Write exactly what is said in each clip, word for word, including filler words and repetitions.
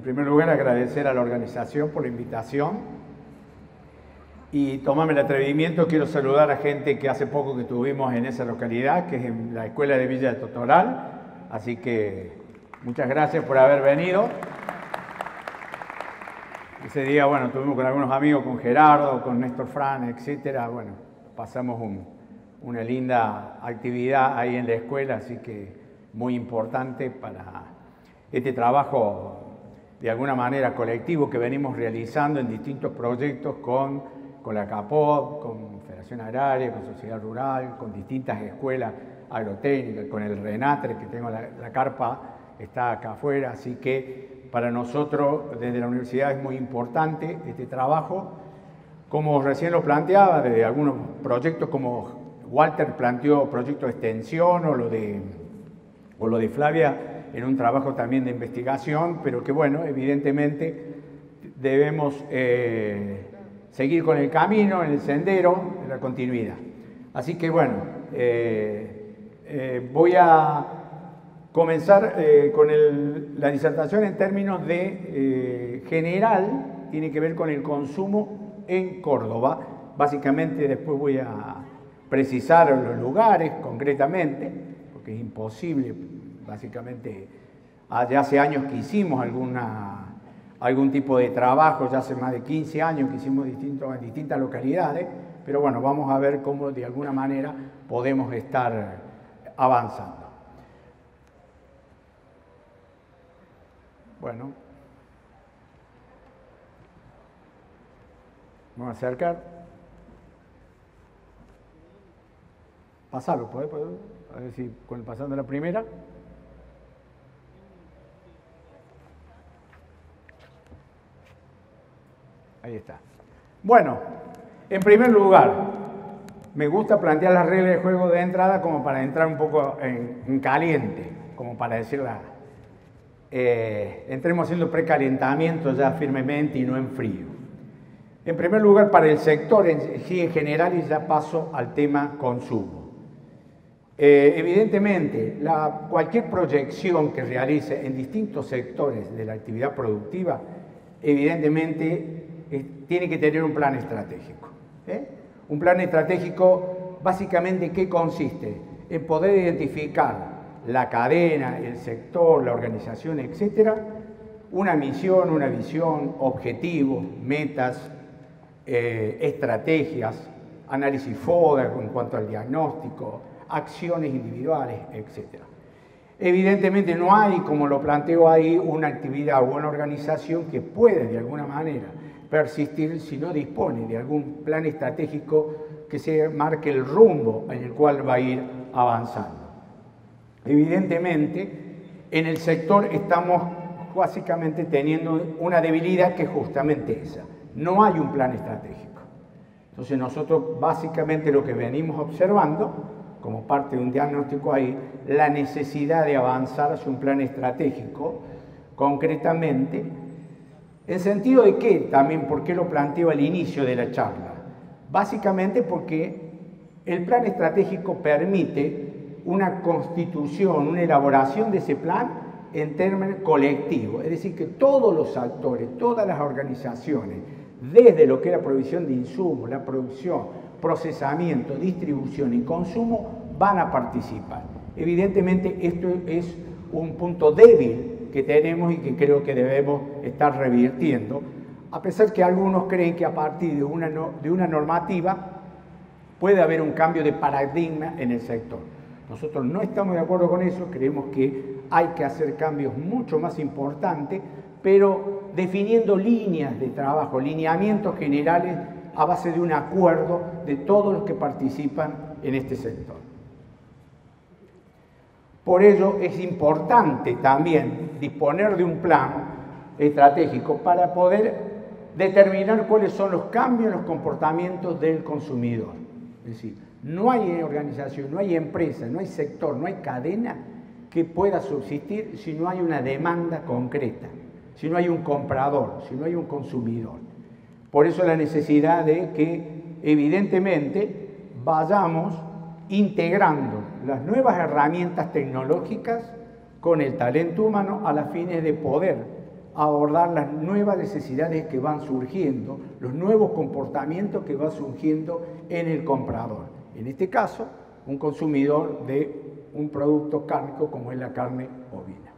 primer lugar, agradecer a la organización por la invitación y tomarme el atrevimiento. Quiero saludar a gente que hace poco que estuvimos en esa localidad, que es en la Escuela de Villa del Totoral. Así que muchas gracias por haber venido. Ese día, bueno, estuvimos con algunos amigos, con Gerardo, con Néstor Fran, etcétera. Bueno, pasamos un, una linda actividad ahí en la escuela, así que muy importante para este trabajo de alguna manera colectivo que venimos realizando en distintos proyectos con, con la CAPOD, con Federación Agraria, con Sociedad Rural, con distintas escuelas agrotécnicas, con el RENATRE, que tengo la, la carpa, está acá afuera, así que para nosotros desde la universidad es muy importante este trabajo. Como recién lo planteaba, desde algunos proyectos como Walter planteó proyectos de extensión o lo de, o lo de Flavia en un trabajo también de investigación, pero que bueno, evidentemente debemos eh, seguir con el camino, en el sendero de la continuidad. Así que bueno, eh, eh, voy a comenzar eh, con el, la disertación en términos de eh, general, tiene que ver con el consumo en Córdoba. Básicamente después voy a precisar los lugares concretamente, porque es imposible, básicamente ya hace años que hicimos alguna, algún tipo de trabajo, ya hace más de quince años que hicimos distintos, en distintas localidades, pero bueno, vamos a ver cómo de alguna manera podemos estar avanzando. Bueno, vamos a acercar. Pasarlo, ¿puede? ¿puede? A ver si con pasando la primera. Ahí está. Bueno, en primer lugar, me gusta plantear las reglas de juego de entrada como para entrar un poco en, en caliente, como para decirla. Eh, entremos haciendo precalentamiento ya firmemente y no en frío. En primer lugar, para el sector en, sí, en general, y ya paso al tema consumo. Eh, evidentemente, la, cualquier proyección que realice en distintos sectores de la actividad productiva, evidentemente eh, tiene que tener un plan estratégico. ¿eh? Un plan estratégico, básicamente, ¿qué consiste? En poder identificar la cadena, el sector, la organización, etcétera, una misión, una visión, objetivos, metas, eh, estrategias, análisis FODA en cuanto al diagnóstico, acciones individuales, etcétera. Evidentemente no hay, como lo planteo ahí, una actividad o una organización que puede de alguna manera persistir si no dispone de algún plan estratégico que se marque el rumbo en el cual va a ir avanzando. Evidentemente, en el sector estamos básicamente teniendo una debilidad que es justamente esa. No hay un plan estratégico. Entonces nosotros básicamente lo que venimos observando, como parte de un diagnóstico ahí, la necesidad de avanzar hacia un plan estratégico, concretamente, en sentido de que, también, ¿por qué lo planteo al inicio de la charla? Básicamente porque el plan estratégico permite una constitución, una elaboración de ese plan en términos colectivos, es decir, que todos los actores, todas las organizaciones, desde lo que es la provisión de insumos, la producción, procesamiento, distribución y consumo, van a participar. Evidentemente, esto es un punto débil que tenemos y que creo que debemos estar revirtiendo, a pesar que algunos creen que a partir de una, no, de una normativa puede haber un cambio de paradigma en el sector. Nosotros no estamos de acuerdo con eso, creemos que hay que hacer cambios mucho más importantes, pero definiendo líneas de trabajo, lineamientos generales a base de un acuerdo de todos los que participan en este sector. Por ello es importante también disponer de un plan estratégico para poder determinar cuáles son los cambios en los comportamientos del consumidor. Es decir, no hay organización, no hay empresa, no hay sector, no hay cadena que pueda subsistir si no hay una demanda concreta, si no hay un comprador, si no hay un consumidor. Por eso la necesidad de que, evidentemente, vayamos integrando las nuevas herramientas tecnológicas con el talento humano a las fines de poder abordar las nuevas necesidades que van surgiendo, los nuevos comportamientos que van surgiendo en el comprador. En este caso, un consumidor de un producto cárnico como es la carne ovina.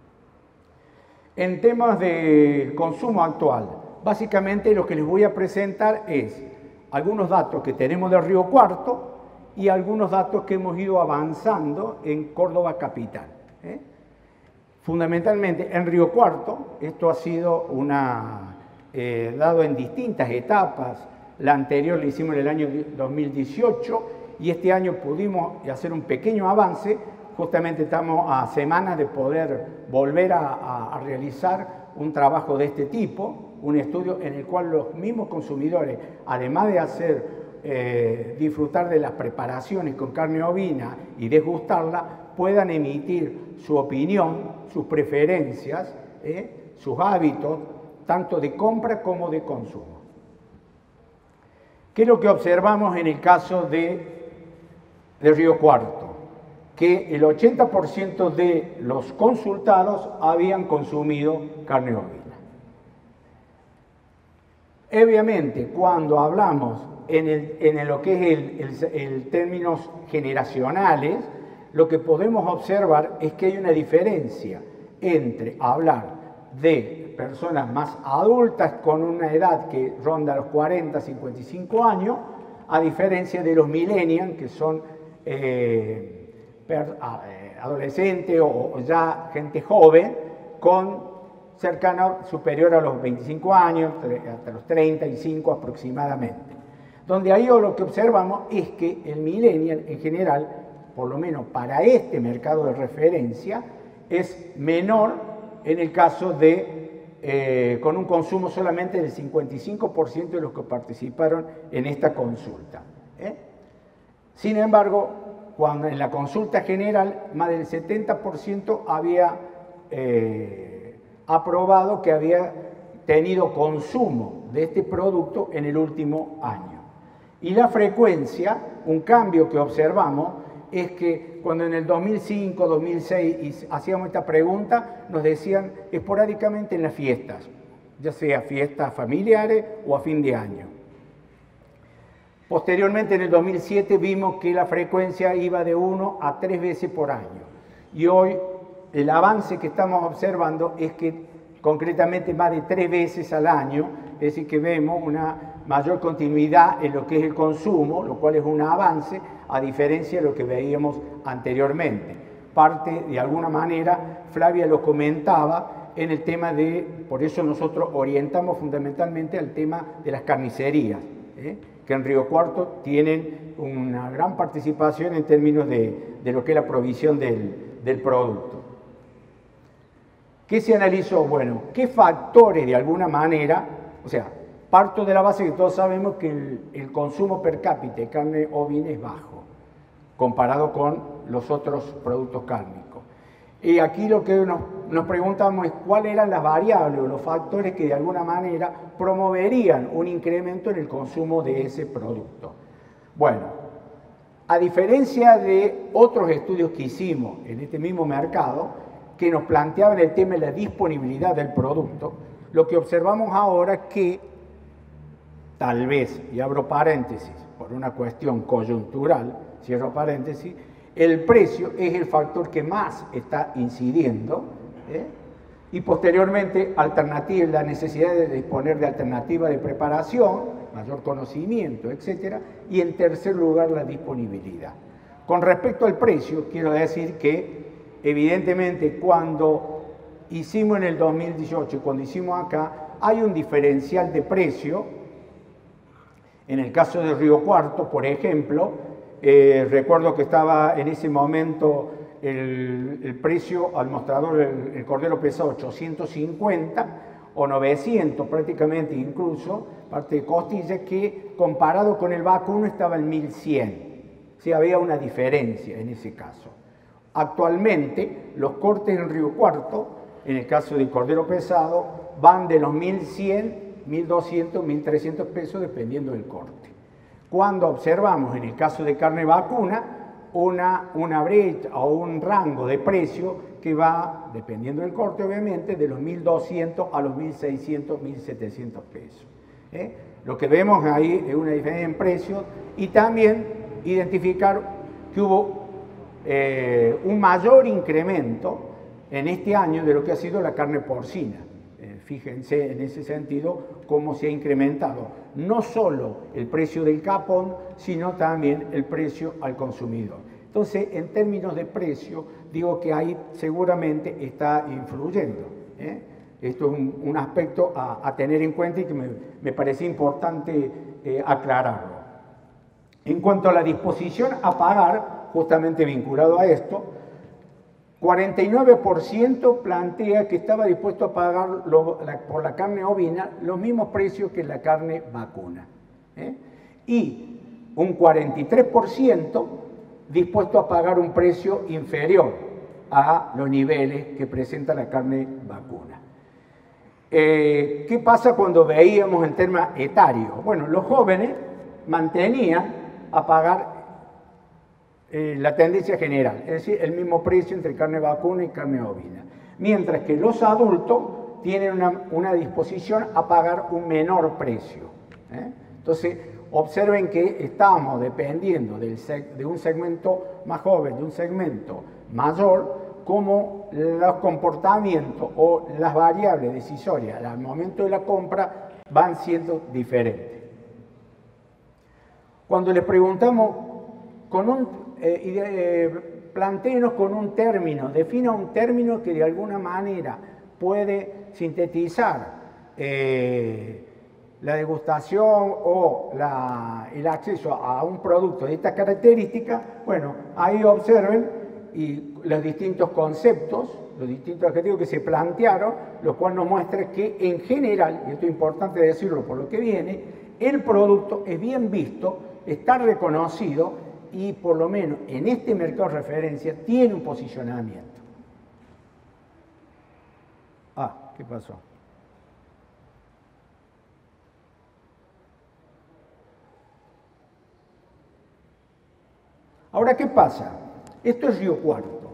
En temas de consumo actual, básicamente lo que les voy a presentar es algunos datos que tenemos de Río Cuarto y algunos datos que hemos ido avanzando en Córdoba Capital. ¿eh? Fundamentalmente en Río Cuarto, esto ha sido una, eh, dado en distintas etapas. La anterior la hicimos en el año dos mil dieciocho y este año pudimos hacer un pequeño avance. Justamente estamos a semanas de poder volver a, a, a realizar un trabajo de este tipo, un estudio en el cual los mismos consumidores, además de hacer eh, disfrutar de las preparaciones con carne ovina y degustarla, puedan emitir su opinión, sus preferencias, eh, sus hábitos, tanto de compra como de consumo. ¿Qué es lo que observamos en el caso de, de Río Cuarto? Que el ochenta por ciento de los consultados habían consumido carne ovina. Obviamente, cuando hablamos en, el, en lo que es el, el, el términos generacionales, lo que podemos observar es que hay una diferencia entre hablar de personas más adultas con una edad que ronda los cuarenta, cincuenta y cinco años, a diferencia de los millennials, que son eh, per, eh, adolescentes o, o ya gente joven, con cercano, superior a los veinticinco años, hasta los treinta y cinco aproximadamente. Donde ahí lo que observamos es que el millennial en general, por lo menos para este mercado de referencia, es menor en el caso de, eh, con un consumo solamente del cincuenta y cinco por ciento de los que participaron en esta consulta. ¿eh? Sin embargo, cuando en la consulta general, más del setenta por ciento había eh, aprobado que había tenido consumo de este producto en el último año. Y la frecuencia, un cambio que observamos, es que cuando en el dos mil cinco, dos mil seis hacíamos esta pregunta, nos decían esporádicamente en las fiestas, ya sea fiestas familiares o a fin de año. Posteriormente, en el dos mil siete, vimos que la frecuencia iba de uno a tres veces por año. Y hoy el avance que estamos observando es que concretamente más de tres veces al año, es decir, que vemos una mayor continuidad en lo que es el consumo, lo cual es un avance, a diferencia de lo que veíamos anteriormente. Parte, de alguna manera, Flavia lo comentaba en el tema de, por eso nosotros orientamos fundamentalmente al tema de las carnicerías, ¿eh? que en Río Cuarto tienen una gran participación en términos de, de lo que es la provisión del, del producto. ¿Qué se analizó? Bueno, ¿qué factores de alguna manera, o sea, parto de la base que todos sabemos que el, el consumo per cápita de carne ovina es bajo, comparado con los otros productos cárnicos. Y aquí lo que nos, nos preguntamos es cuáles eran las variables o los factores que de alguna manera promoverían un incremento en el consumo de ese producto. Bueno, a diferencia de otros estudios que hicimos en este mismo mercado, que nos planteaban el tema de la disponibilidad del producto, lo que observamos ahora es que, tal vez, y abro paréntesis, por una cuestión coyuntural, cierro paréntesis, el precio es el factor que más está incidiendo, ¿eh? y posteriormente alternativa, la necesidad de disponer de alternativas de preparación, mayor conocimiento, etcétera, y en tercer lugar la disponibilidad. Con respecto al precio, quiero decir que evidentemente cuando hicimos en el dos mil dieciocho y cuando hicimos acá, hay un diferencial de precio. En el caso de Río Cuarto, por ejemplo, eh, recuerdo que estaba en ese momento el, el precio al mostrador, el, el cordero pesado ochocientos cincuenta o novecientos prácticamente incluso, parte de costilla, que comparado con el vacuno estaba en mil cien. Sí, había una diferencia en ese caso. Actualmente, los cortes en Río Cuarto, en el caso del cordero pesado, van de los mil cien, mil doscientos, mil trescientos pesos dependiendo del corte. Cuando observamos en el caso de carne vacuna, una, una brecha o un rango de precio que va, dependiendo del corte obviamente, de los mil doscientos a los mil seiscientos, mil setecientos pesos. ¿eh? Lo que vemos ahí es una diferencia en precios y también identificar que hubo eh, un mayor incremento en este año de lo que ha sido la carne porcina. Eh, fíjense en ese sentido cómo se ha incrementado no solo el precio del capón, sino también el precio al consumidor. Entonces, en términos de precio, digo que ahí seguramente está influyendo. ¿eh? Esto es un, un aspecto a, a tener en cuenta y que me, me parece importante eh, aclararlo. En cuanto a la disposición a pagar, justamente vinculado a esto, cuarenta y nueve por ciento plantea que estaba dispuesto a pagar lo, la, por la carne ovina los mismos precios que la carne vacuna. ¿eh? Y un cuarenta y tres por ciento dispuesto a pagar un precio inferior a los niveles que presenta la carne vacuna. Eh, ¿Qué pasa cuando veíamos en temas etarios? Bueno, los jóvenes mantenían a pagar eh, la tendencia general, es decir, el mismo precio entre carne vacuna y carne ovina, mientras que los adultos tienen una, una disposición a pagar un menor precio. ¿eh? Entonces, observen que estamos dependiendo del seg de un segmento más joven, de un segmento mayor, como los comportamientos o las variables decisorias al momento de la compra van siendo diferentes. Cuando les preguntamos, con un, eh, eh, plantéenos con un término, defina un término que de alguna manera puede sintetizar eh, la degustación o la, el acceso a un producto de estas características, bueno, ahí observen y los distintos conceptos, los distintos adjetivos que se plantearon, lo cual nos muestra que en general, y esto es importante decirlo por lo que viene, el producto es bien visto, está reconocido y por lo menos en este mercado de referencia tiene un posicionamiento. Ah, ¿qué pasó? Ahora, ¿qué pasa? Esto es Río Cuarto.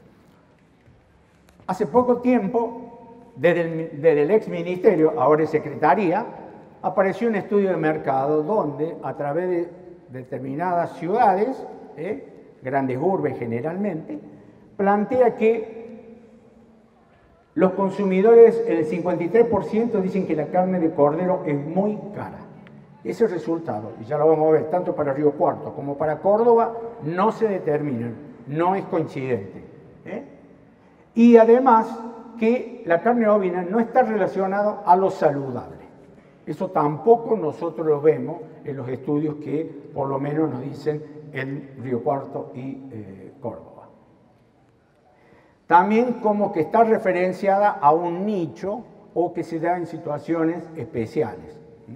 Hace poco tiempo, desde el, desde el ex ministerio, ahora es secretaría, apareció un estudio de mercado donde a través de determinadas ciudades, eh, grandes urbes generalmente, plantea que los consumidores, el cincuenta y tres por ciento dicen que la carne de cordero es muy cara. Ese resultado, y ya lo vamos a ver, tanto para Río Cuarto como para Córdoba, no se determinan, no es coincidente. ¿eh? Y además que la carne ovina no está relacionada a lo saludable. Eso tampoco nosotros lo vemos en los estudios que por lo menos nos dicen en Río Cuarto y eh, Córdoba. También como que está referenciada a un nicho o que se da en situaciones especiales.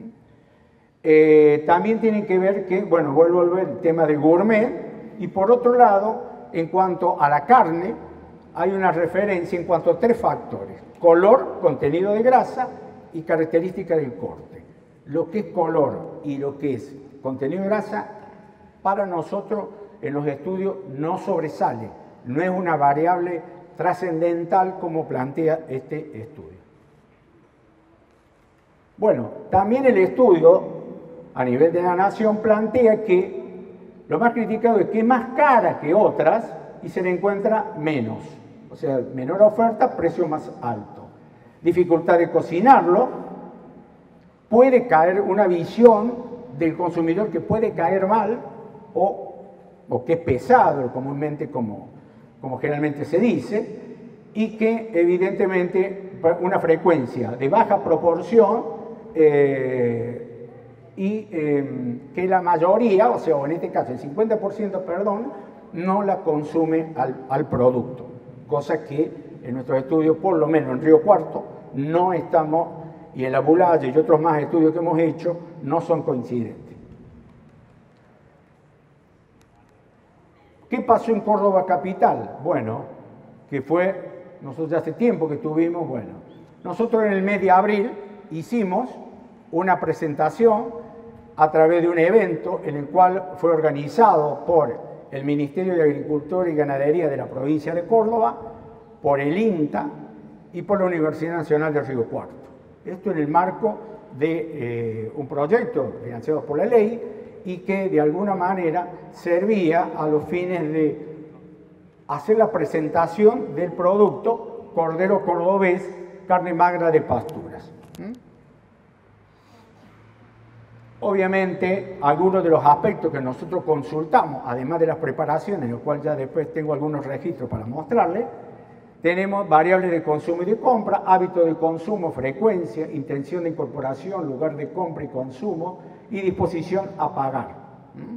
Eh, también tiene que ver que, bueno, vuelvo a ver el tema de gourmet, y por otro lado, en cuanto a la carne, hay una referencia en cuanto a tres factores: color, contenido de grasa y característica del corte. Lo que es color y lo que es contenido de grasa, para nosotros en los estudios no sobresale, no es una variable trascendental como plantea este estudio. Bueno, también el estudio a nivel de la nación plantea que lo más criticado es que es más cara que otras y se le encuentra menos, o sea, menor oferta, precio más alto. Dificultad de cocinarlo, puede caer una visión del consumidor que puede caer mal o, o que es pesado, comúnmente como, como generalmente se dice, y que evidentemente una frecuencia de baja proporción eh, y eh, que la mayoría, o sea, en este caso el cincuenta por ciento, perdón, no la consume al, al producto, cosa que en nuestros estudios, por lo menos en Río Cuarto, no estamos, y en la Bulaye y otros más estudios que hemos hecho, no son coincidentes. ¿Qué pasó en Córdoba capital? Bueno, que fue, nosotros ya hace tiempo que estuvimos, bueno, nosotros en el mes de abril hicimos una presentación a través de un evento en el cual fue organizado por el Ministerio de Agricultura y Ganadería de la provincia de Córdoba, por el INTA y por la Universidad Nacional de Río Cuarto. Esto en el marco de eh, un proyecto financiado por la ley y que de alguna manera servía a los fines de hacer la presentación del producto cordero cordobés, carne magra de pasturas. ¿Mm? Obviamente, algunos de los aspectos que nosotros consultamos, además de las preparaciones, en los cuales ya después tengo algunos registros para mostrarles, tenemos variables de consumo y de compra, hábito de consumo, frecuencia, intención de incorporación, lugar de compra y consumo y disposición a pagar. ¿Mm?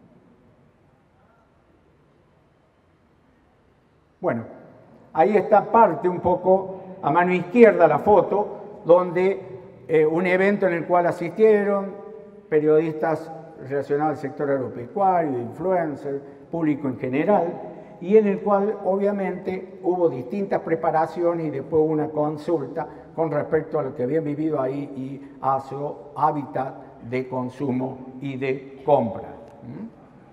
Bueno, ahí está parte un poco a mano izquierda la foto, donde eh, un evento en el cual asistieron periodistas relacionados al sector agropecuario, influencers, público en general, y en el cual obviamente hubo distintas preparaciones y después una consulta con respecto a lo que habían vivido ahí y a su hábitat de consumo y de compra. ¿Mm?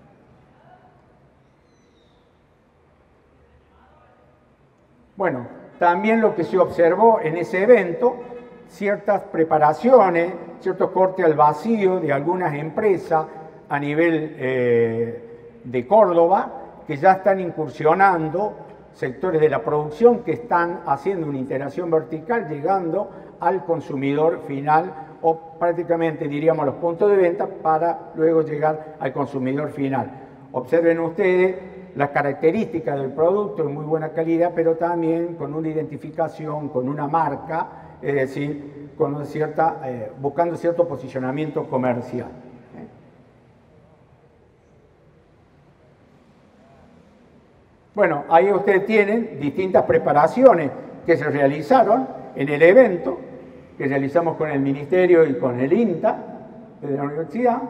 Bueno, también lo que se observó en ese evento, ciertas preparaciones, ciertos cortes al vacío de algunas empresas a nivel eh, de Córdoba, que ya están incursionando, sectores de la producción que están haciendo una integración vertical, llegando al consumidor final o prácticamente diríamos a los puntos de venta para luego llegar al consumidor final. Observen ustedes las características del producto de muy buena calidad, pero también con una identificación, con una marca, es decir, con una cierta, eh, buscando cierto posicionamiento comercial. ¿eh? Bueno, ahí ustedes tienen distintas preparaciones que se realizaron en el evento, que realizamos con el Ministerio y con el INTA de la Universidad.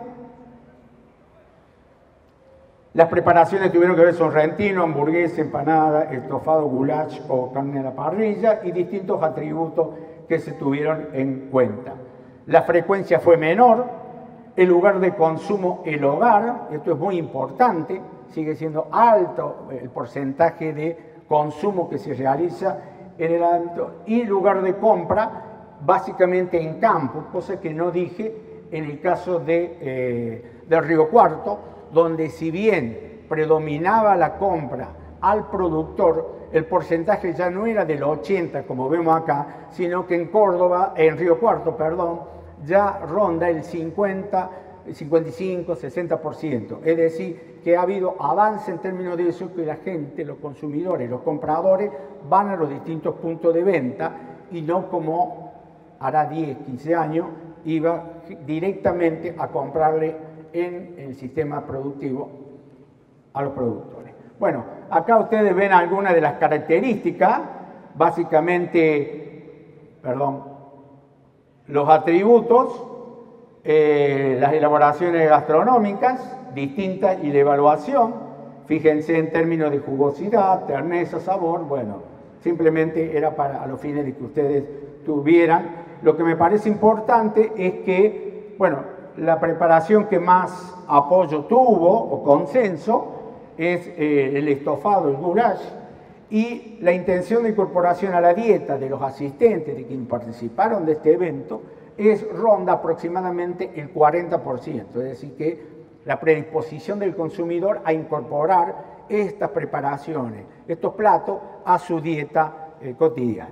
Las preparaciones tuvieron que ver sorrentino, hamburguesa, empanada, estofado, goulash o carne a la parrilla y distintos atributos que se tuvieron en cuenta. La frecuencia fue menor, el lugar de consumo, el hogar, esto es muy importante, sigue siendo alto el porcentaje de consumo que se realiza en el ámbito, y lugar de compra básicamente en campo, cosa que no dije en el caso de, eh, de Río Cuarto, donde si bien predominaba la compra al productor, el porcentaje ya no era del ochenta, como vemos acá, sino que en Córdoba, en Río Cuarto, perdón, ya ronda el cincuenta, cincuenta y cinco, sesenta por ciento. Es decir, que ha habido avance en términos de eso, que la gente, los consumidores, los compradores, van a los distintos puntos de venta y no como hará diez, quince años, iba directamente a comprarle en el sistema productivo a los productores. Bueno, acá ustedes ven algunas de las características, básicamente, perdón, los atributos, eh, las elaboraciones gastronómicas distintas y la evaluación, fíjense en términos de jugosidad, terneza, sabor, bueno, simplemente era para a los fines de que ustedes tuvieran. Lo que me parece importante es que, bueno, la preparación que más apoyo tuvo o consenso es eh, el estofado, el goulash, y la intención de incorporación a la dieta de los asistentes, de quienes participaron de este evento, es ronda aproximadamente el cuarenta por ciento, es decir que la predisposición del consumidor a incorporar estas preparaciones, estos platos, a su dieta eh, cotidiana.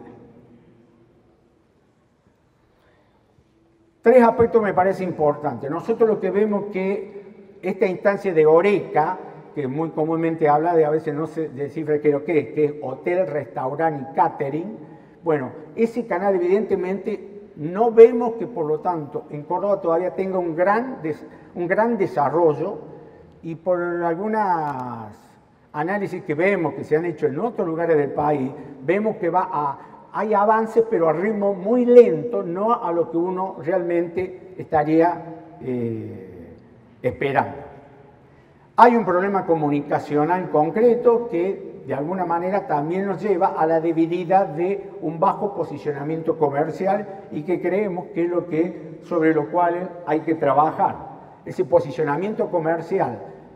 Tres aspectos me parece importantes. Nosotros lo que vemos que esta instancia de Horeca, que muy comúnmente habla de, a veces no se descifra qué es lo que es, que es hotel, restaurante y catering, bueno, ese canal evidentemente no vemos que por lo tanto en Córdoba todavía tenga un gran, des, un gran desarrollo, y por algunos análisis que vemos que se han hecho en otros lugares del país, vemos que va a... hay avances, pero a ritmo muy lento, no a lo que uno realmente estaría eh, esperando. Hay un problema comunicacional concreto que de alguna manera también nos lleva a la debilidad de un bajo posicionamiento comercial y que creemos que es lo que, sobre lo cual hay que trabajar. Ese posicionamiento comercial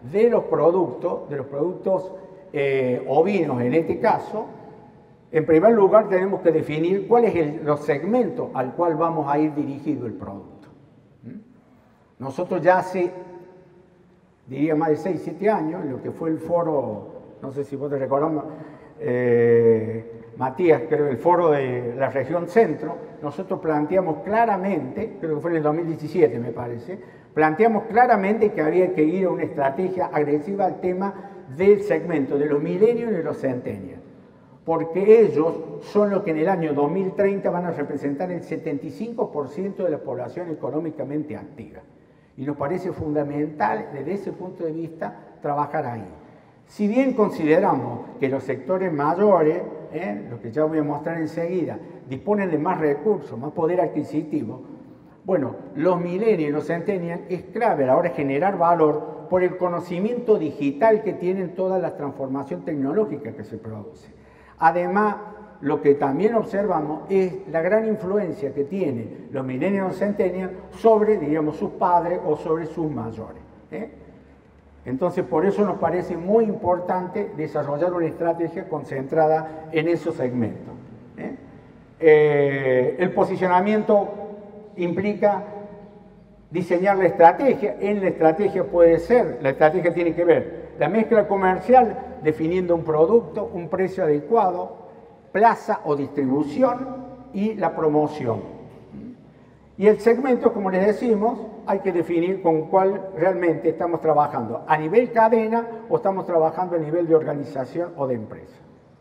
de los productos, de los productos eh, ovinos en este caso, en primer lugar tenemos que definir cuáles son los segmentos al cual vamos a ir dirigido el producto. Nosotros ya hace, diría más de seis, siete años, en lo que fue el foro, no sé si vos te recordás, eh, Matías, creo el foro de la región centro, nosotros planteamos claramente, creo que fue en el dos mil diecisiete me parece, planteamos claramente que había que ir a una estrategia agresiva al tema del segmento de los millennials y de los centennials, porque ellos son los que en el año dos mil treinta van a representar el setenta y cinco por ciento de la población económicamente activa. Y nos parece fundamental, desde ese punto de vista, trabajar ahí. Si bien consideramos que los sectores mayores, eh, los que ya voy a mostrar enseguida, disponen de más recursos, más poder adquisitivo, bueno, los millennials y los centennials es clave a la hora de generar valor por el conocimiento digital que tienen toda la transformación tecnológica que se produce. Además, lo que también observamos es la gran influencia que tienen los millennials y los centennials sobre, diríamos, sus padres o sobre sus mayores. ¿eh? Entonces, por eso nos parece muy importante desarrollar una estrategia concentrada en esos segmentos. ¿eh? Eh, el posicionamiento implica diseñar la estrategia. En la estrategia puede ser, la estrategia tiene que ver la mezcla comercial, definiendo un producto, un precio adecuado, plaza o distribución y la promoción. Y el segmento, como les decimos, hay que definir con cuál realmente estamos trabajando, a nivel cadena o estamos trabajando a nivel de organización o de empresa.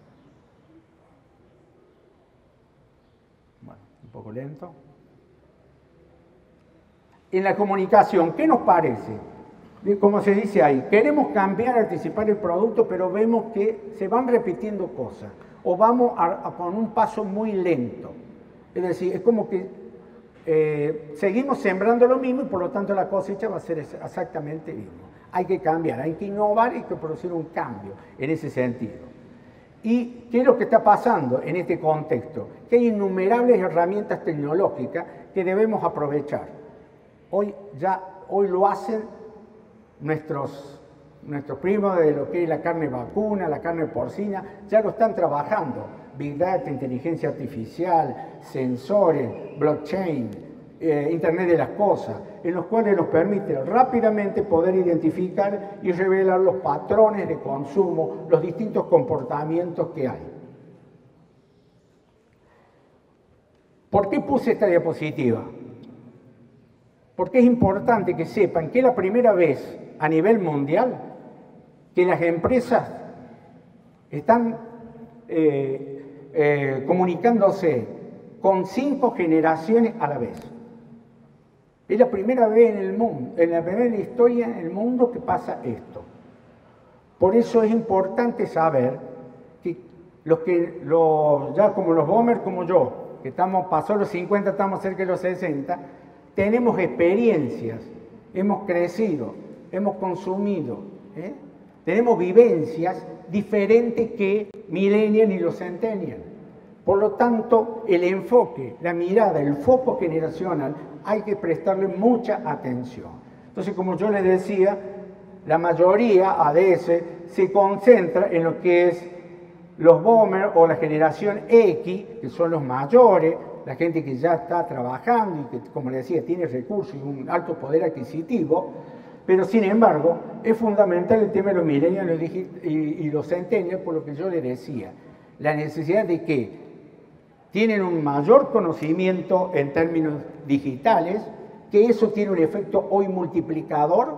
Bueno, un poco lento. En la comunicación, ¿qué nos parece? Como se dice ahí, queremos cambiar, anticipar el producto, pero vemos que se van repitiendo cosas o vamos a, a con un paso muy lento. Es decir, es como que eh, seguimos sembrando lo mismo y por lo tanto la cosecha va a ser exactamente lo mismo. Hay que cambiar, hay que innovar, hay que producir un cambio en ese sentido. ¿Y qué es lo que está pasando en este contexto? Que hay innumerables herramientas tecnológicas que debemos aprovechar. Hoy ya hoy lo hacen nuestros, nuestros primos de lo que es la carne vacuna, la carne porcina, ya lo están trabajando. Big Data, inteligencia artificial, sensores, blockchain, eh, Internet de las cosas, en los cuales nos permite rápidamente poder identificar y revelar los patrones de consumo, los distintos comportamientos que hay. ¿Por qué puse esta diapositiva? Porque es importante que sepan que es la primera vez a nivel mundial que las empresas están eh, eh, comunicándose con cinco generaciones a la vez. Es la primera vez en el mundo, en la primera historia en el mundo que pasa esto. Por eso es importante saber que los que, los, ya como los boomers como yo, que estamos pasó los cincuenta, estamos cerca de los sesenta, tenemos experiencias, hemos crecido, hemos consumido, ¿eh? tenemos vivencias diferentes que millennials y los centennials. Por lo tanto, el enfoque, la mirada, el foco generacional, hay que prestarle mucha atención. Entonces, como yo les decía, la mayoría, A D S, se concentra en lo que es los boomers o la generación X, que son los mayores, la gente que ya está trabajando y que, como les decía, tiene recursos y un alto poder adquisitivo, pero sin embargo, es fundamental el tema de los millennials y los centennials, por lo que yo les decía, la necesidad de que tienen un mayor conocimiento en términos digitales, que eso tiene un efecto hoy multiplicador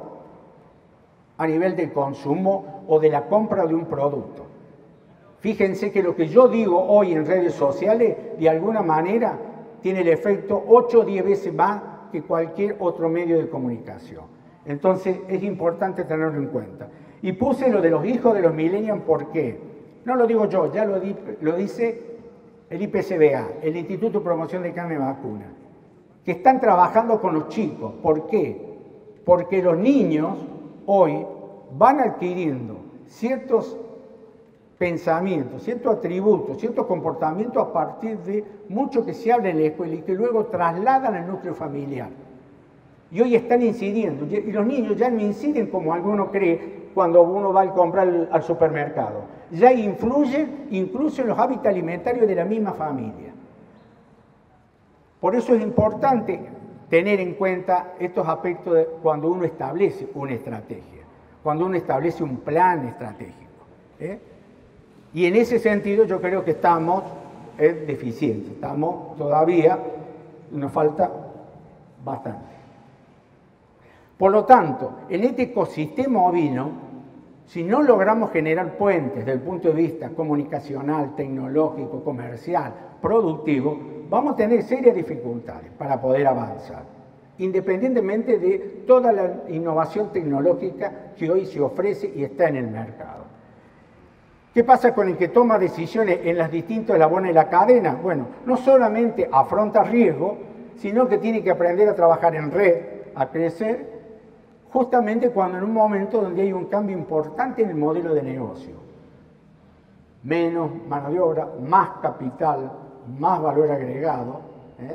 a nivel del consumo o de la compra de un producto. Fíjense que lo que yo digo hoy en redes sociales, de alguna manera, tiene el efecto ocho o diez veces más que cualquier otro medio de comunicación. Entonces, es importante tenerlo en cuenta. Y puse lo de los hijos de los millennials, ¿por qué? No lo digo yo, ya lo, di, lo dice el I P C B A, el Instituto de Promoción de Carne Vacuna, que están trabajando con los chicos. ¿Por qué? Porque los niños hoy van adquiriendo ciertos pensamientos, ciertos atributos, ciertos comportamientos a partir de mucho que se habla en la escuela y que luego trasladan al núcleo familiar. Y hoy están incidiendo, y los niños ya no inciden como alguno cree cuando uno va a comprar al, al supermercado. Ya influyen incluso en los hábitos alimentarios de la misma familia. Por eso es importante tener en cuenta estos aspectos de cuando uno establece una estrategia, cuando uno establece un plan estratégico. ¿eh? Y en ese sentido yo creo que estamos en deficiencia, estamos todavía, nos falta bastante. Por lo tanto, en este ecosistema ovino, si no logramos generar puentes desde el punto de vista comunicacional, tecnológico, comercial, productivo, vamos a tener serias dificultades para poder avanzar, independientemente de toda la innovación tecnológica que hoy se ofrece y está en el mercado. ¿Qué pasa con el que toma decisiones en los distintos eslabones de la cadena? Bueno, no solamente afronta riesgo, sino que tiene que aprender a trabajar en red, a crecer, justamente cuando en un momento donde hay un cambio importante en el modelo de negocio. Menos mano de obra, más capital, más valor agregado. ¿eh?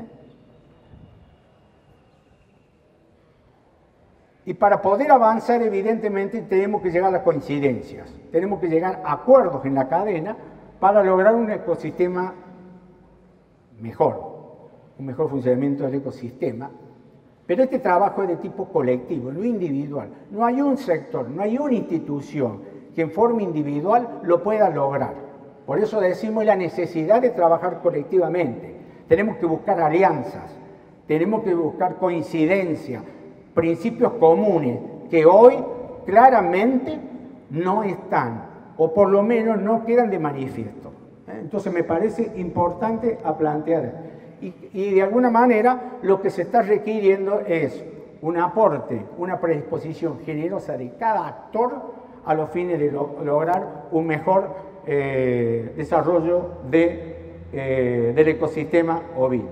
Y para poder avanzar, evidentemente, tenemos que llegar a las coincidencias. Tenemos que llegar a acuerdos en la cadena para lograr un ecosistema mejor, un mejor funcionamiento del ecosistema. Pero este trabajo es de tipo colectivo, no individual. No hay un sector, no hay una institución que en forma individual lo pueda lograr. Por eso decimos la necesidad de trabajar colectivamente. Tenemos que buscar alianzas, tenemos que buscar coincidencias, principios comunes que hoy claramente no están, o por lo menos no quedan de manifiesto. Entonces me parece importante a plantear. Y, y de alguna manera lo que se está requiriendo es un aporte, una predisposición generosa de cada actor a los fines de lo, lograr un mejor eh, desarrollo de, eh, del ecosistema ovino.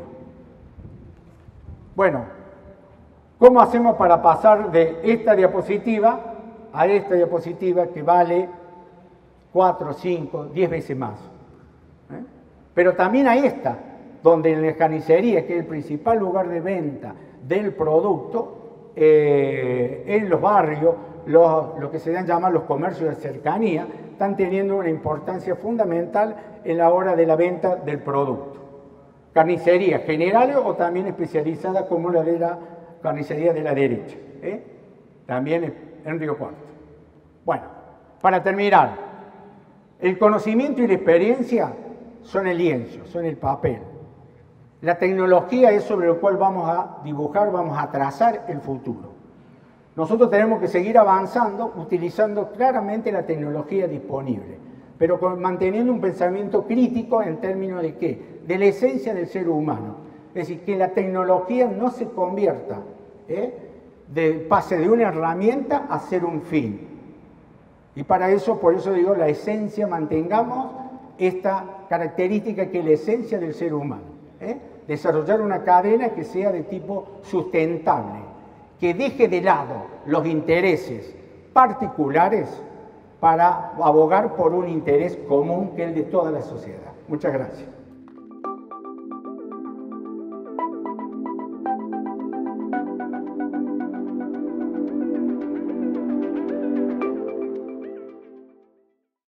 Bueno, ¿cómo hacemos para pasar de esta diapositiva a esta diapositiva que vale cuatro, cinco, diez veces más? ¿Eh? Pero también a esta, donde en la carnicería, que es el principal lugar de venta del producto, eh, en los barrios, los, lo que se dan llamar los comercios de cercanía, están teniendo una importancia fundamental en la hora de la venta del producto. Carnicerías generales o también especializadas como la de la carnicería de la derecha, ¿eh? también en Río Cuarto. Bueno, para terminar, el conocimiento y la experiencia son el lienzo, son el papel. La tecnología es sobre lo cual vamos a dibujar, vamos a trazar el futuro. Nosotros tenemos que seguir avanzando utilizando claramente la tecnología disponible, pero con, manteniendo un pensamiento crítico en términos de qué, de la esencia del ser humano. Es decir, que la tecnología no se convierta, ¿eh? de, pase de una herramienta a ser un fin. Y para eso, por eso digo, la esencia, mantengamos esta característica que es la esencia del ser humano. ¿eh? Desarrollar una cadena que sea de tipo sustentable, que deje de lado los intereses particulares para abogar por un interés común que es el de toda la sociedad. Muchas gracias.